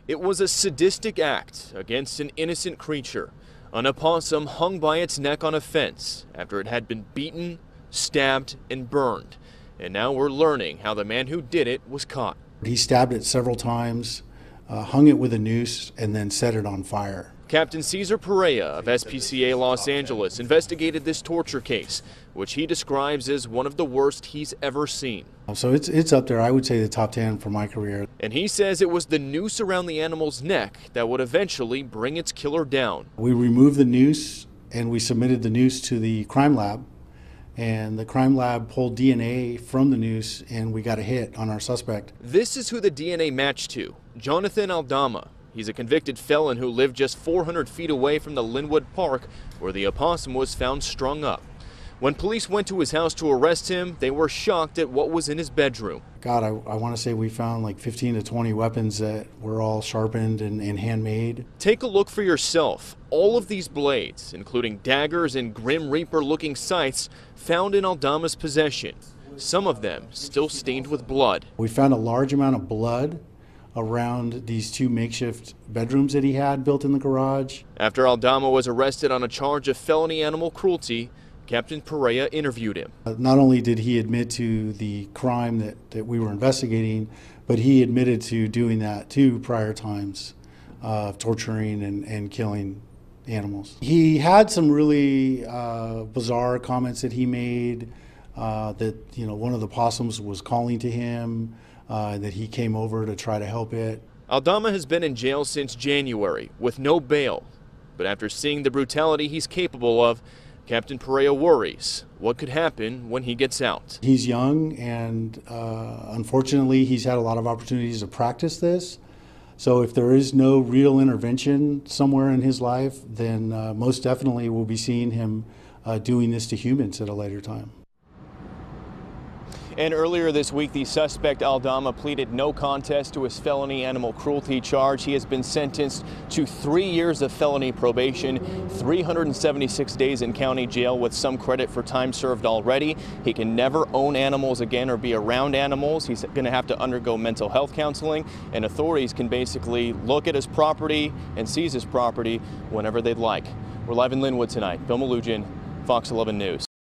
It was a sadistic act against an innocent creature. An opossum hung by its neck on a fence after it had been beaten, stabbed, and burned. And now we're learning how the man who did it was caught. He stabbed it several times, hung it with a noose, and then set it on fire. Captain Cesar Perea of SPCA Los Angeles investigated this torture case, which he describes as one of the worst he's ever seen. So it's up there, I would say the top 10 for my career. And he says it was the noose around the animal's neck that would eventually bring its killer down. We removed the noose and we submitted the noose to the crime lab, and the crime lab pulled DNA from the noose and we got a hit on our suspect. This is who the DNA matched to, Jonathan Aldama. He's a convicted felon who lived just 400 feet away from the Linwood Park where the opossum was found strung up. When police went to his house to arrest him, they were shocked at what was in his bedroom. God, I want to say we found like 15 to 20 weapons that were all sharpened and handmade. Take a look for yourself. All of these blades, including daggers and Grim Reaper-looking scythes, found in Aldama's possession. Some of them still stained with blood. We found a large amount of blood around these two makeshift bedrooms that he had built in the garage. After Aldama was arrested on a charge of felony animal cruelty, Captain Perea interviewed him. Not only did he admit to the crime that we were investigating, but he admitted to doing that 2 prior times of torturing and killing animals. He had some really bizarre comments that he made, that one of the possums was calling to him, that he came over to try to help it. Aldama has been in jail since January with no bail, but after seeing the brutality he's capable of, Captain Perea worries what could happen when he gets out. He's young and unfortunately he's had a lot of opportunities to practice this. So if there is no real intervention somewhere in his life, then most definitely we'll be seeing him doing this to humans at a later time. And earlier this week, the suspect Aldama pleaded no contest to his felony animal cruelty charge. He has been sentenced to 3 years of felony probation, 376 days in county jail with some credit for time served already. He can never own animals again or be around animals. He's going to have to undergo mental health counseling, and authorities can basically look at his property and seize his property whenever they'd like. We're live in Linwood tonight. Bill Malugin, Fox 11 News.